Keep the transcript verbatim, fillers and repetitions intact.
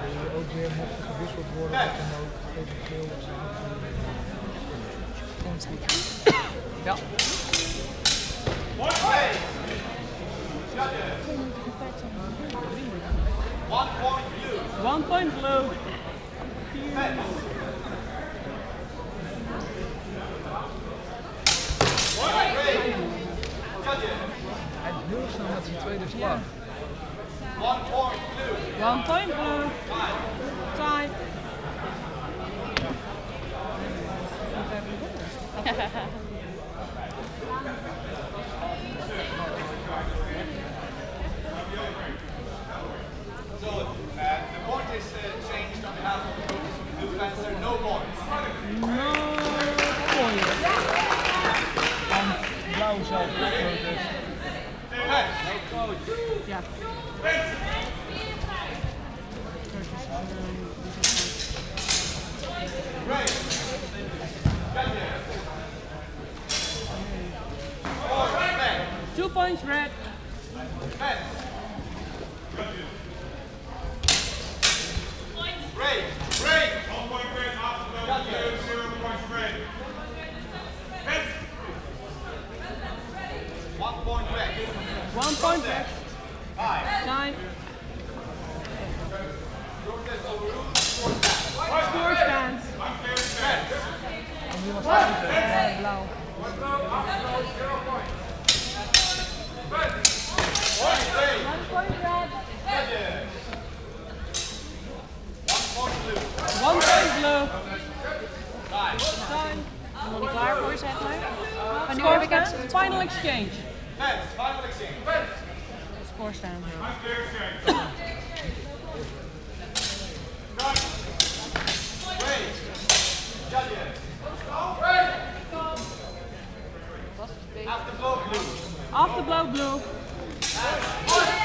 ook weer mocht gewisseld worden, wat dan ook. Eventueel of zo. Ja. One point blue. One point blue. Hij is heel snel met zijn tweede slag. One point blue. One point blue. Time. So uh, the point is uh, changed on behalf of the blue fans. There are no points. No point. En blauw zelf ook dus. Ja. Two points red. Red, red. One point red, after the blue, zero points red. One point red. One point red. Time. Score stands. En nu was het uh, blauw. One point red. One point blue. Time. Time. Ben je klaar voor, zeg maar? Wanneer Score heb ik het? stands. Final exchange. Fans, final exchange. Score staan. Wait. Judges. After blow blue. After blow blue. One